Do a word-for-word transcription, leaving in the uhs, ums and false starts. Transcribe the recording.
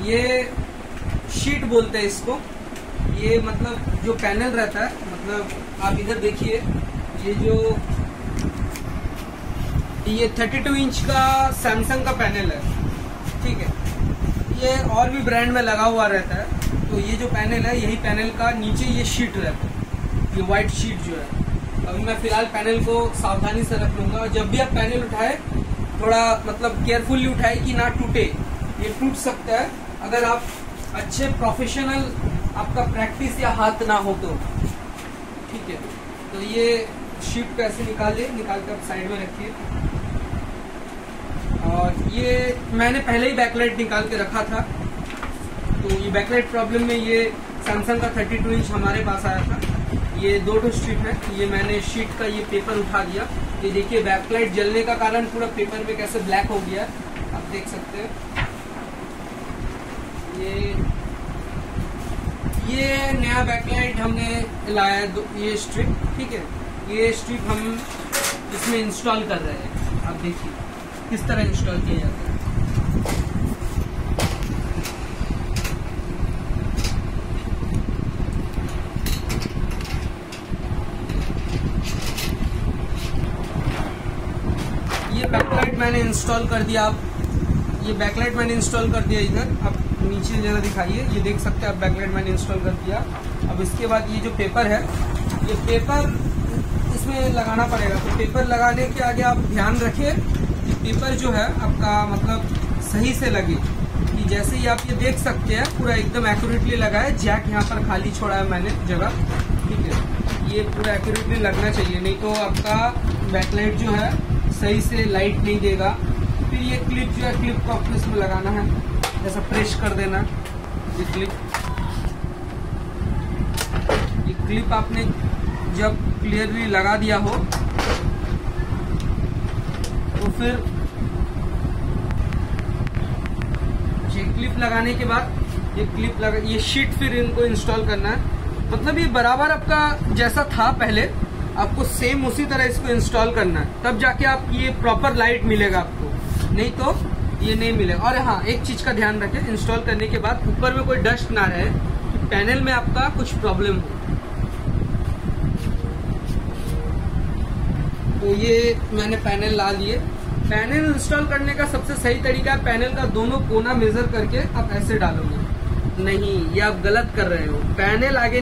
ये शीट बोलते हैं इसको। ये मतलब जो पैनल रहता है, मतलब आप इधर देखिए, ये जो ये बत्तीस इंच का सैमसंग का पैनल है, ठीक है। ये और भी ब्रांड में लगा हुआ रहता है। तो ये जो पैनल है, यही पैनल का नीचे ये शीट रहता है, ये व्हाइट शीट जो है। अभी मैं फिलहाल पैनल को सावधानी से रख लूंगा, और जब भी आप पैनल उठाए थोड़ा मतलब केयरफुली उठाए कि ना टूटे। ये टूट सकता है अगर आप अच्छे प्रोफेशनल, आपका प्रैक्टिस या हाथ ना हो तो, ठीक है। तो ये शीट को ऐसे निकालिए, निकाल कर साइड में रखिए। और ये मैंने पहले ही बैकलाइट निकाल के रखा था। तो ये बैकलाइट प्रॉब्लम में ये सैमसंग का बत्तीस इंच हमारे पास आया था। ये दो ठो स्ट्रिप है। ये मैंने शीट का ये पेपर उठा दिया। ये देखिए बैकलाइट जलने का कारण पूरा पेपर में कैसे ब्लैक हो गया, आप देख सकते हैं। ये ये नया बैकलाइट हमने लाया, ये स्ट्रिप, ठीक है। ये स्ट्रिप हम इसमें इंस्टॉल कर रहे हैं। आप देखिए किस तरह इंस्टॉल किया जाता है। ये बैकलाइट मैंने इंस्टॉल कर दिया। आप ये बैकलाइट मैंने इंस्टॉल कर दिया इधर। आप नीचे जरा दिखाइए, ये देख सकते हैं आप, बैकलाइट मैंने इंस्टॉल कर दिया। अब इसके बाद ये जो पेपर है, ये पेपर इसमें लगाना पड़ेगा। तो पेपर लगाने के आगे आप ध्यान रखिए कि पेपर जो है आपका मतलब सही से लगे, कि जैसे ही आप ये देख सकते हैं पूरा एकदम एक्यूरेटली लगा है। जैक यहाँ पर खाली छोड़ा है मैंने जगह, ठीक है। ये पूरा एक्यूरेटली लगना चाहिए, नहीं तो आपका बैकलाइट जो है सही से लाइट नहीं देगा। फिर ये क्लिप जो है, क्लिप को आपको इसमें लगाना है, ऐसा प्रेस कर देना। ये क्लिप ये क्लिप आपने जब क्लियरली लगा दिया हो तो फिर ये क्लिप लगाने के बाद ये क्लिप लगा, ये शीट फिर इनको इंस्टॉल करना है। मतलब ये बराबर आपका जैसा था पहले, आपको सेम उसी तरह इसको इंस्टॉल करना है, तब जाके आप ये प्रॉपर लाइट मिलेगा आपको, नहीं तो ये नहीं मिलेगा। और हाँ, एक चीज का ध्यान रखें, इंस्टॉल करने के बाद ऊपर में कोई डस्ट ना रहे, कि पैनल में आपका कुछ प्रॉब्लम हो। तो ये मैंने पैनल ला लिए। पैनल इंस्टॉल करने का सबसे सही तरीका है, पैनल का दोनों कोना मेजर करके आप ऐसे डालोगे। नहीं, ये आप गलत कर रहे हो। पैनल आगे